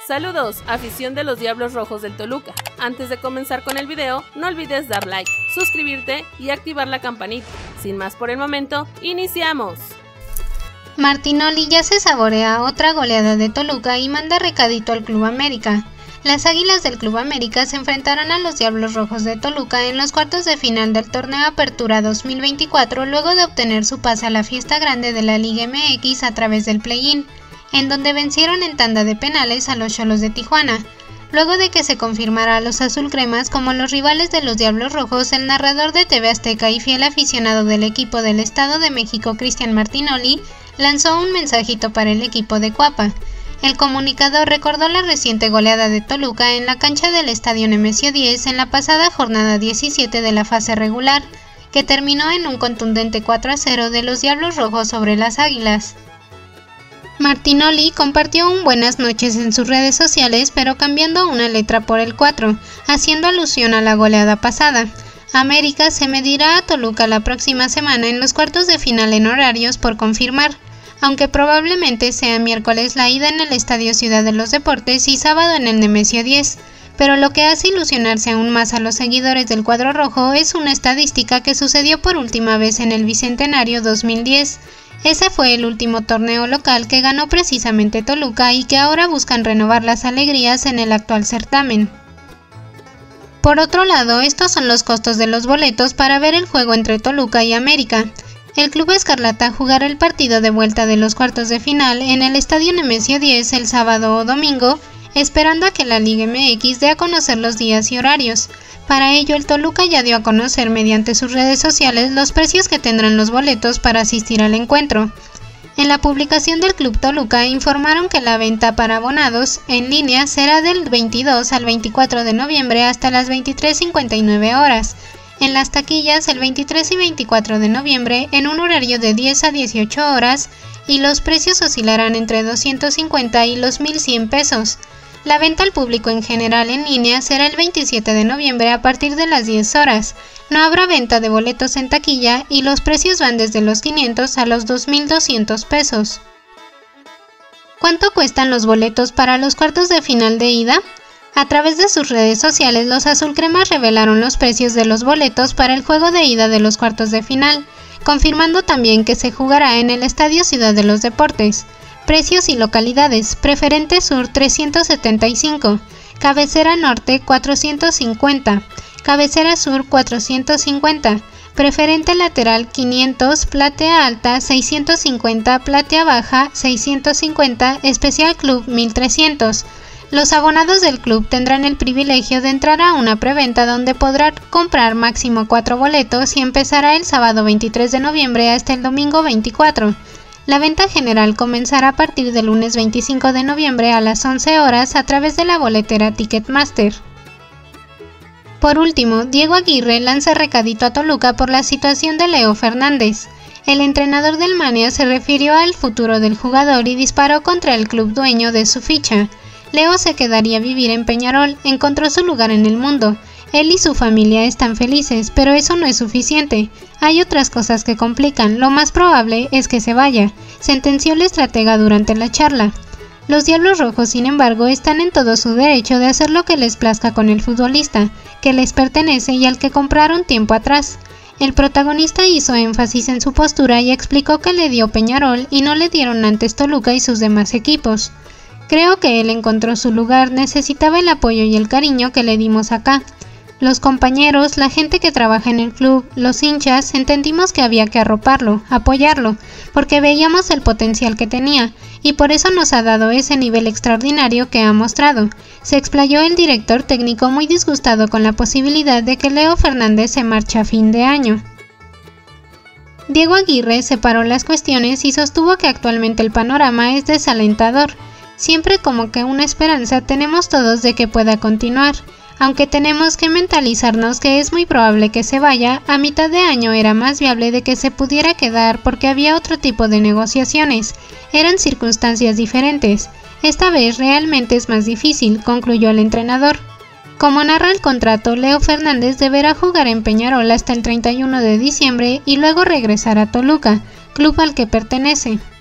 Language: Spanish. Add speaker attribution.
Speaker 1: Saludos, afición de los Diablos Rojos del Toluca. Antes de comenzar con el video, no olvides dar like, suscribirte y activar la campanita. Sin más por el momento, ¡iniciamos!
Speaker 2: Martinoli ya se saborea otra goleada de Toluca y manda recadito al Club América. Las Águilas del Club América se enfrentarán a los Diablos Rojos de Toluca en los cuartos de final del torneo Apertura 2024 luego de obtener su pase a la fiesta grande de la Liga MX a través del play-in, en donde vencieron en tanda de penales a los Xolos de Tijuana. Luego de que se confirmara a los azulcremas como los rivales de los Diablos Rojos, el narrador de TV Azteca y fiel aficionado del equipo del Estado de México, Cristian Martinoli, lanzó un mensajito para el equipo de Cuapa. El comunicador recordó la reciente goleada de Toluca en la cancha del Estadio Nemesio 10 en la pasada jornada 17 de la fase regular, que terminó en un contundente 4-0 de los Diablos Rojos sobre las Águilas. Martinoli compartió un buenas noches en sus redes sociales, pero cambiando una letra por el 4, haciendo alusión a la goleada pasada. América se medirá a Toluca la próxima semana en los cuartos de final en horarios por confirmar, aunque probablemente sea miércoles la ida en el Estadio Ciudad de los Deportes y sábado en el Nemesio 10, pero lo que hace ilusionarse aún más a los seguidores del cuadro rojo es una estadística que sucedió por última vez en el Bicentenario 2010. Ese fue el último torneo local que ganó precisamente Toluca y que ahora buscan renovar las alegrías en el actual certamen. Por otro lado, estos son los costos de los boletos para ver el juego entre Toluca y América. El Club Escarlata jugará el partido de vuelta de los cuartos de final en el Estadio Nemesio 10 el sábado o domingo, esperando a que la Liga MX dé a conocer los días y horarios. Para ello, el Toluca ya dio a conocer mediante sus redes sociales los precios que tendrán los boletos para asistir al encuentro. En la publicación del Club Toluca informaron que la venta para abonados en línea será del 22 al 24 de noviembre hasta las 23:59 horas. En las taquillas el 23 y 24 de noviembre en un horario de 10 a 18 horas y los precios oscilarán entre 250 y los 1,100 pesos. La venta al público en general en línea será el 27 de noviembre a partir de las 10 horas. No habrá venta de boletos en taquilla y los precios van desde los 500 a los 2,200 pesos. ¿Cuánto cuestan los boletos para los cuartos de final de ida? A través de sus redes sociales, los azulcremas revelaron los precios de los boletos para el juego de ida de los cuartos de final, confirmando también que se jugará en el Estadio Ciudad de los Deportes. Precios y localidades: Preferente Sur 375, Cabecera Norte 450, Cabecera Sur 450, Preferente Lateral 500, Platea Alta 650, Platea Baja 650, Especial Club 1300. Los abonados del club tendrán el privilegio de entrar a una preventa donde podrán comprar máximo 4 boletos y empezará el sábado 23 de noviembre hasta el domingo 24. La venta general comenzará a partir del lunes 25 de noviembre a las 11 horas a través de la boletera Ticketmaster. Por último, Diego Aguirre lanza recadito a Toluca por la situación de Leo Fernández. El entrenador del Mania se refirió al futuro del jugador y disparó contra el club dueño de su ficha. Leo se quedaría a vivir en Peñarol, encontró su lugar en el mundo. Él y su familia están felices, pero eso no es suficiente. Hay otras cosas que complican, lo más probable es que se vaya, sentenció el estratega durante la charla. Los Diablos Rojos, sin embargo, están en todo su derecho de hacer lo que les plazca con el futbolista, que les pertenece y al que compraron tiempo atrás. El protagonista hizo énfasis en su postura y explicó que le dio Peñarol y no le dieron antes Toluca y sus demás equipos. Creo que él encontró su lugar, necesitaba el apoyo y el cariño que le dimos acá. Los compañeros, la gente que trabaja en el club, los hinchas, entendimos que había que arroparlo, apoyarlo, porque veíamos el potencial que tenía, y por eso nos ha dado ese nivel extraordinario que ha mostrado. Se explayó el director técnico muy disgustado con la posibilidad de que Leo Fernández se marche a fin de año. Diego Aguirre separó las cuestiones y sostuvo que actualmente el panorama es desalentador. Siempre como que una esperanza tenemos todos de que pueda continuar, aunque tenemos que mentalizarnos que es muy probable que se vaya. A mitad de año era más viable de que se pudiera quedar porque había otro tipo de negociaciones, eran circunstancias diferentes. Esta vez realmente es más difícil, concluyó el entrenador. Como narra el contrato, Leo Fernández deberá jugar en Peñarol hasta el 31 de diciembre y luego regresar a Toluca, club al que pertenece.